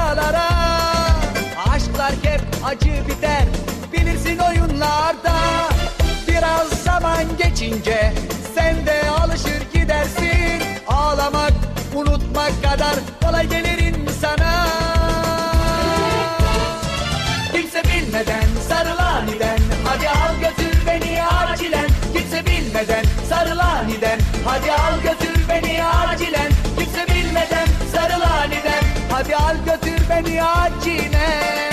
sevdalara. Aşklar hep acı biter, bilirsin oyunlarda. Biraz zaman geçince sen de alışır gidersin. Ağlamak, unutmak kadar kolay gelir insana. Kimse bilmeden sarıl aniden, hadi al götür beni acilen. Kimse bilmeden sarıl aniden, hadi al götür beni acilen. Kimse bilmeden sarıl aniden, hadi al götür beni acilen.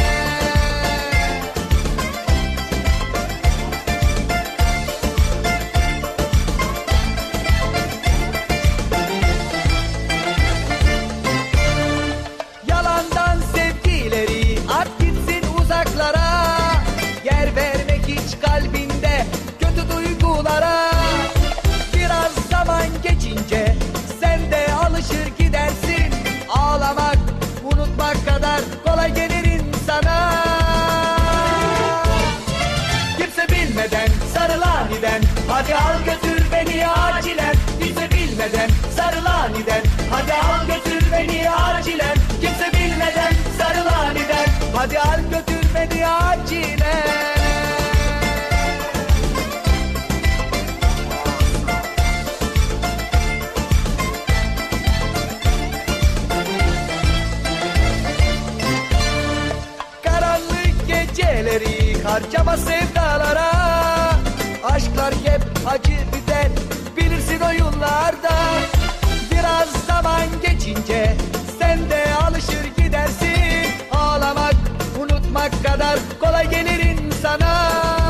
Yalandan sevgileri at gitsin uzaklara. Yer vermek hiç kalbinde kötü duygulara. Biraz zaman geçince sen de alışır gidersin. Ağlamak, unutmak kadar kolay gelir insana. Kimse bilmeden sarıl aniden, hadi al götür beni acilen. Kimse bilmeden sarıl aniden, hadi al götür beni acilen. Kimse bilmeden sarıl aniden, hadi al götür beni acilen. Karanlık geceleri harcama sevdalara. Aşklar hep acı biter, bilirsin oyunlarda. Biraz zaman geçince sen de alışır gidersin. Ağlamak, unutmak kadar kolay gelir insana.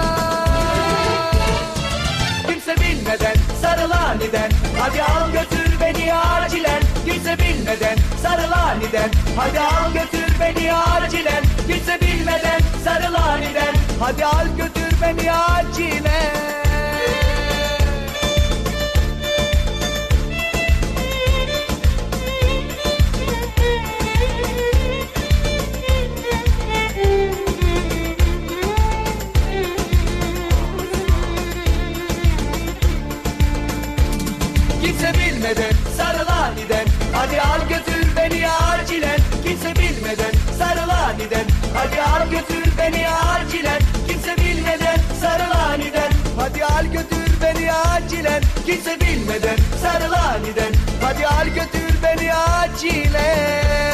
Kimse bilmeden sarıl aniden, hadi al götür beni acilen. Kimse bilmeden sarıl aniden, hadi al götür beni acilen. Kimse bilmeden sarıl aniden, hadi al götür beni acilen. Kimse bilmeden sarıl aniden, hadi al götür beni acilen. Kimse bilmeden sarıl aniden, hadi al götür beni acilen. Kimse bilmeden sarıl aniden, hadi al götür beni acilen. Kimse bilmeden sarıl aniden, hadi al götür beni acilen.